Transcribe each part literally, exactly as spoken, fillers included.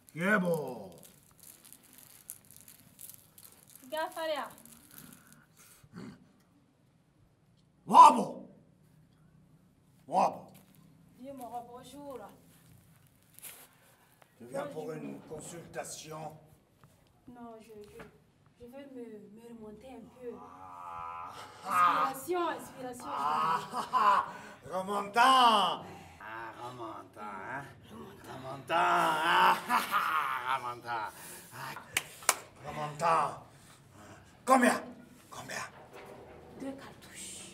Yebo. Gafaria. Wabo. Wabo. Dis-moi bonjour. Tu viens pour une consultation? Non, je, je, je vais me, me remonter un peu. Ah. Inspiration, inspiration. Ah, ah, ah. Remontant. Ah, remontant, hein? Remontant. Ah, ah, ah, remontant. Ah, remontant. Combien? Combien? Deux cartouches.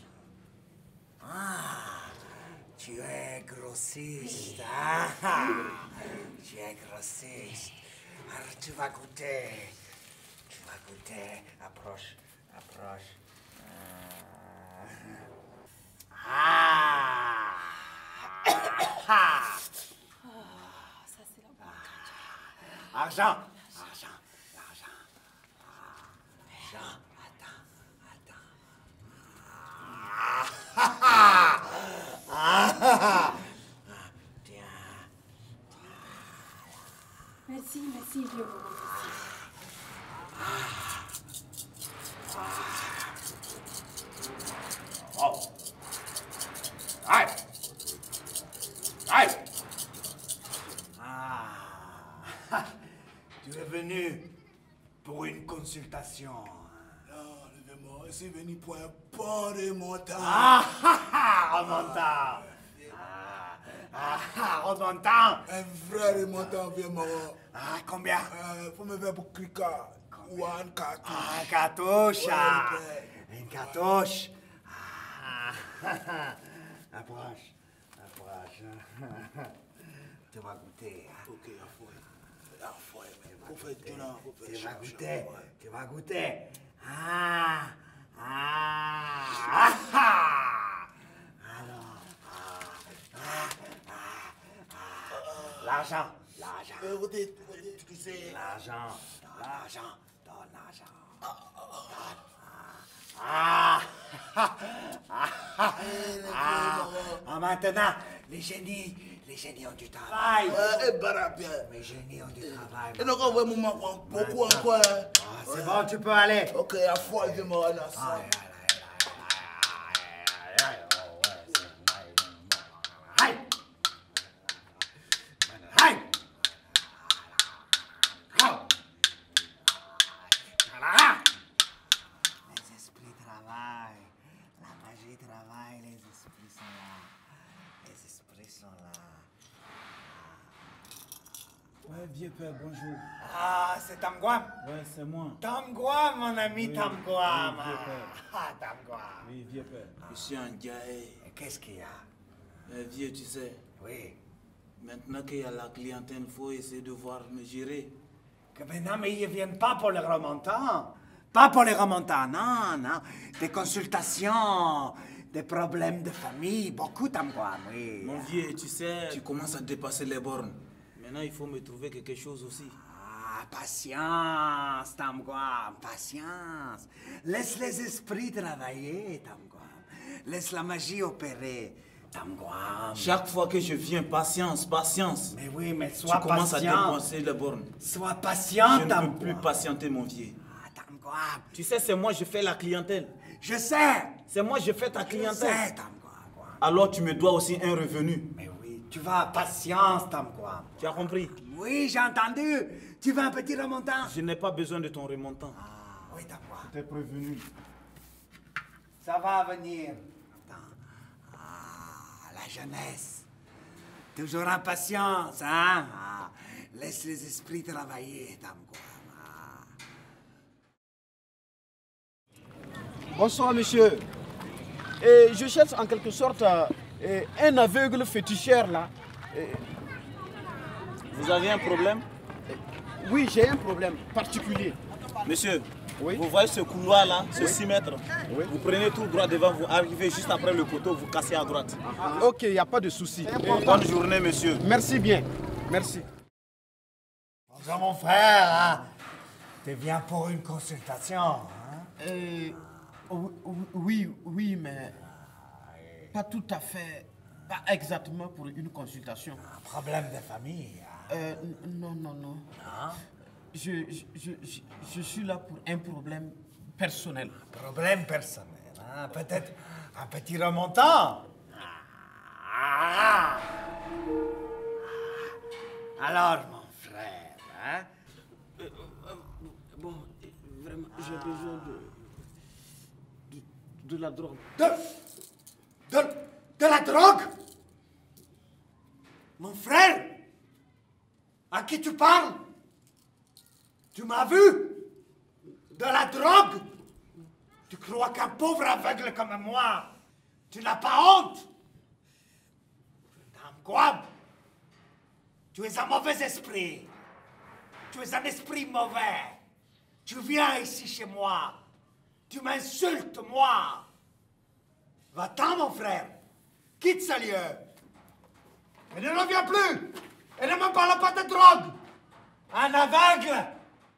Ah, tu es grossiste, hein? Ah, tu es grossiste. Alors tu vas goûter. Tu vas goûter. Approche, approche. Ah. Ah. Ah, ça c'est la bonne. Argent. Argent. L'argent. Argent. Attends. Attends. Ah. Ah. Tiens. Merci, merci, Dieu vous remercie. Oh. Aïe. Aïe. Ah. Tu es venu pour une consultation. Non, levez-moi, c'est venu pour un bon remontant. Ah, ah, ah, remontant. Ah, ah, ah, remontant. Un vrai remontant, vraiment. Ah, combien? Euh, faut me faire pour cliquer. Ou un cartouche. Ah, un cartouche. Ah. Ouais, Une cartouche. Ah, ah, ah. Approche. Approche. Tu vas goûter. Hein? Ok, à fouet. À fouet, mais faut faire du temps, faut faire Tu vas charge, goûter. ouais. Tu vas goûter. Ah. Ah. Ah. Ah. Alors. Ah. Ah. Ah. Ah. L'argent. L'argent. Euh, vous dites, vous dites, tu sais. L'argent. L'argent. Donne l'argent. Ah. Ah. Ah. Ah. Ah. Maintenant, les génies, les génies ont du travail. Ouais, et barabien. Les génies ont du travail. Et donc, on va me manquer beaucoup encore. Ah, c'est bon, tu peux aller. Ok, à fouet, je me rends à ça. Les esprits travaillent, la magie travaille, les esprits sont là, les esprits sont là. Ouais, vieux père, bonjour. Ah, c'est Tamguam. Ouais, c'est moi. Tamguam, mon ami Oui, Tamguam. oui, vieux père. Ah, Tamguam. Oui, vieux père. Monsieur Ndiaye, Et qu'est-ce qu'il y a? euh, vieux, tu sais, Oui. maintenant qu'il y a la clientèle, il faut essayer de voir me gérer. Que maintenant, mais ils ne viennent pas pour les remontants. Pas pour les remontants, non, non. Des consultations, des problèmes de famille, beaucoup Tamguam, oui. Mon vieux, tu sais, tu commences à dépasser les bornes. Maintenant, il faut me trouver quelque chose aussi. Ah, patience, Tamguam, patience. Laisse les esprits travailler, Tamguam. Laisse la magie opérer, Tamguam. Chaque fois que je viens, patience, patience. Mais oui, mais Tu sois commences à patient. dépasser les bornes. Sois patient, Je ne Tamguam. peux plus patienter, mon vieux. Ah, Tamguam. Tu sais, c'est moi, je fais la clientèle. Je sais. C'est moi, je fais ta Je clientèle. sais, Tamguam. Alors, tu me dois aussi un revenu. Mais oui, tu vas, patience, Tamguam. Tu as compris? Oui, j'ai entendu. Tu veux un petit remontant? Je n'ai pas besoin de ton remontant. Ah, oui, Tamguam. T'es prévenu. Ça va venir. Attends. Ah, la jeunesse. Toujours en patience, hein? Ah, laisse les esprits travailler, Tamguam. Ah. Bonsoir, monsieur. Et je cherche en quelque sorte euh, un aveugle féticheur là. Et- Vous avez un problème? oui, j'ai un problème particulier. Monsieur, Oui. vous voyez ce couloir-là, ce six mètres? Oui. Vous prenez tout droit devant vous, arrivez juste après le poteau, vous cassez à droite. Ok, il n'y a pas de souci. Bonne journée, monsieur. Merci bien. Merci. Bonjour, mon frère, hein? Tu viens pour une consultation, hein? Euh, oui, oui, oui, mais pas tout à fait. Pas exactement pour une consultation. Un problème de famille. Hein? Euh, non, non, non. Non? Je, je, je, je, je suis là pour un problème personnel. Problème personnel. Hein? Peut-être un petit remontant. Ah. Alors, mon frère, hein? Euh, euh, bon, vraiment, j'ai besoin de, de, de la drogue. De, de, de la drogue? Mon frère? À qui tu parles? Tu m'as vu? De la drogue? Tu crois qu'un pauvre aveugle comme moi, tu n'as pas honte? Quoi? Tu es un mauvais esprit. Tu es un esprit mauvais. Tu viens ici chez moi. Tu m'insultes, moi. Va-t'en, mon frère. Quitte ce lieu. Et ne reviens plus. Et ne me parle pas de drogue. Un aveugle.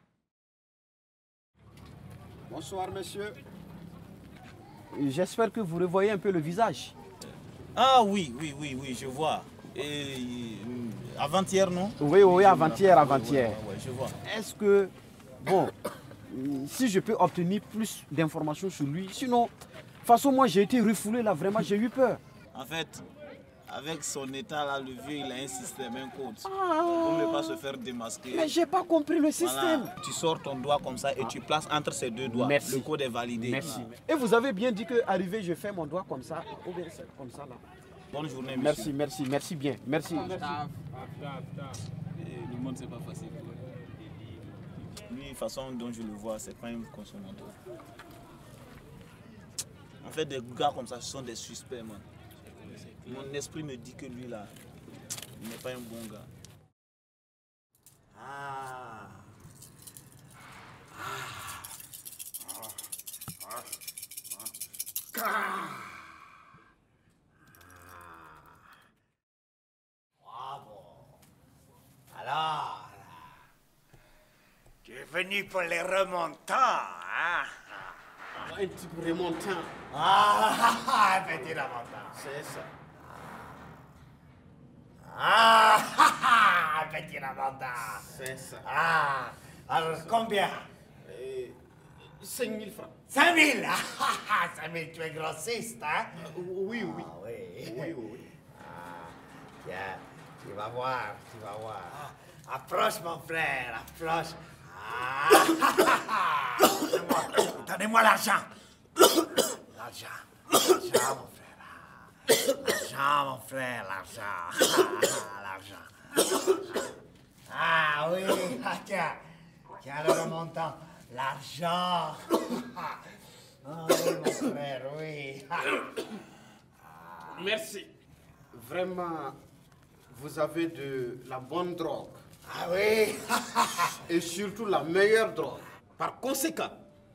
Bonsoir, monsieur. J'espère que vous revoyez un peu le visage. Ah oui, oui, oui, oui, je vois. Et euh, avant-hier, non? Oui, oui, avant-hier, avant-hier. Ouais, ouais, ouais, je vois. Est-ce que, bon, si je peux obtenir plus d'informations sur lui, sinon, de toute façon, moi j'ai été refoulé là, vraiment, j'ai eu peur. En fait, avec son état là, le vieux, il a un système, un code. Ah. Pour ne pas se faire démasquer. Mais j'ai pas compris le système. Voilà. Tu sors ton doigt comme ça et tu places entre ces deux doigts. Merci. Le code est validé. Merci. Et vous avez bien dit que arrivé, je fais mon doigt comme ça, ou bien c'est comme ça là. Bonne journée, Merci, monsieur. merci, merci bien. Merci. Et le monde, c'est pas facile. Lui, de toute façon dont je le vois, c'est pas un consommateur. En fait, des gars comme ça, ce sont des suspects, man. Mon esprit me dit que lui, là, il n'est pas un bon gars. Ah. Ah. Alors, tu es venu pour les remontants, hein? Un petit remontant. Ah, un petit remontant. C'est ça. Ah, un petit remontant. C'est ça. Ah, alors combien? cinq mille francs. cinq mille. Ah, cinq mille, tu es grossiste, hein? Oui, oui. Ah, oui. Oui, oui. Ah, tiens, tu vas voir, tu vas voir. Approche, mon frère, approche. Ah, donnez-moi, donnez-moi l'argent. L'argent, l'argent, mon frère. L'argent, mon frère, l'argent. L'argent. Ah oui, ah, tiens, tiens le remontant. L'argent. Ah oui, mon frère, oui. Merci. Vraiment, vous avez de la bonne drogue. Ah oui. Et surtout la meilleure drogue. Par conséquent,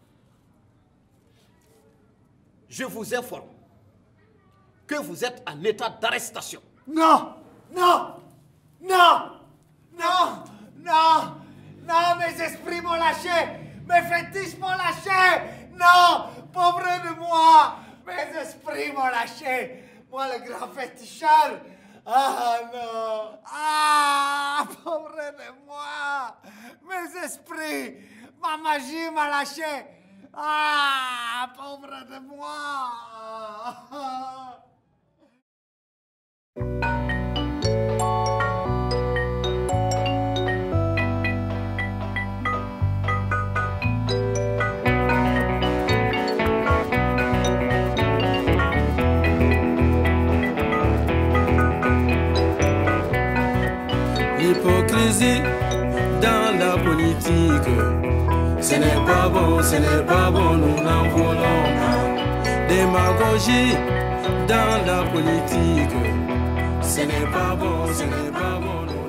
je vous informe que vous êtes en état d'arrestation. Non, non, non, non, non, non, mes esprits m'ont lâché, mes fétiches m'ont lâché, non, pauvre de moi, mes esprits m'ont lâché, moi le grand féticheur. Ah non, ah, pauvre de moi, mes esprits, ma magie m'a lâché, ah, pauvre de moi. L'hypocrisie dans la politique, ce n'est pas bon, ce n'est pas bon, nous n'en voulons pas. Démagogie dans la politique, ce n'est pas bon, ce n'est pas bon, nous